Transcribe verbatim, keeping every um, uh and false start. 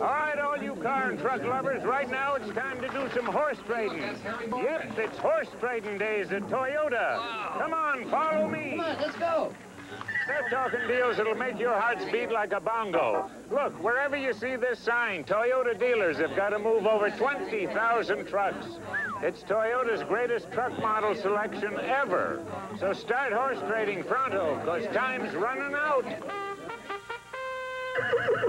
All right, all you car and truck lovers, right now it's time to do some horse trading. Yep, it's horse trading days at Toyota. Wow. Come on, follow me. Come on, let's go. They're talking deals that'll make your hearts beat like a bongo. Look, wherever you see this sign, Toyota dealers have got to move over twenty thousand trucks. It's Toyota's greatest truck model selection ever. So start horse trading pronto, because time's running out.